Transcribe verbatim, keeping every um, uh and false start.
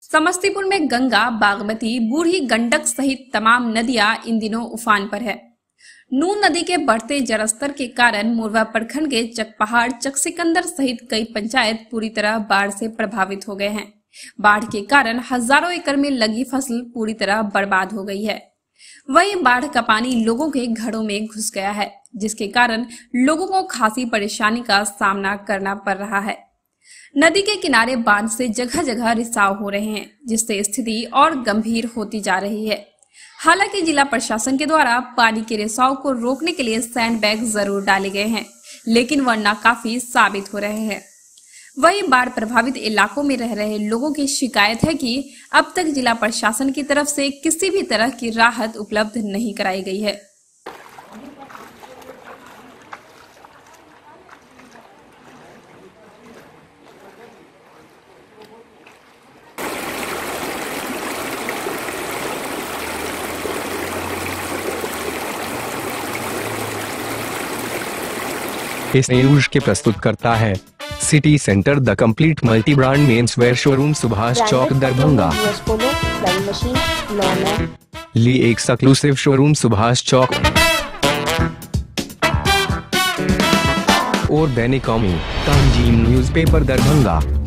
समस्तीपुर में गंगा, बागमती, बूढ़ी गंडक सहित तमाम नदियां इन दिनों उफान पर है। नून नदी के बढ़ते जलस्तर के कारण मोरवा प्रखंड के चकपहाड़, चकसिकंदर सहित कई पंचायत पूरी तरह बाढ़ से प्रभावित हो गए हैं। बाढ़ के कारण हजारों एकड़ में लगी फसल पूरी तरह बर्बाद हो गई है। वहीं बाढ़ का पानी लोगों के घरों में घुस गया है, जिसके कारण लोगों को खासी परेशानी का सामना करना पड़ रहा है। नदी के किनारे बांध से जगह जगह रिसाव हो रहे हैं, जिससे स्थिति और गंभीर होती जा रही है। हालांकि जिला प्रशासन के द्वारा पानी के रिसाव को रोकने के लिए सैंड बैग जरूर डाले गए हैं, लेकिन वह नाकाफी साबित हो रहे हैं। वहीं बाढ़ प्रभावित इलाकों में रह रहे लोगों की शिकायत है कि अब तक जिला प्रशासन की तरफ से किसी भी तरह की राहत उपलब्ध नहीं कराई गई है। इस न्यूज के प्रस्तुत करता है city centre the complete multi brand men's wear showroom, Subhash Chowk, Darbhanga. ली एक एक्सक्लूसिव शोरूम, सुभाष चौक और दैनिक कौमी, तंजीम न्यूज़पेपर, दरभंगा।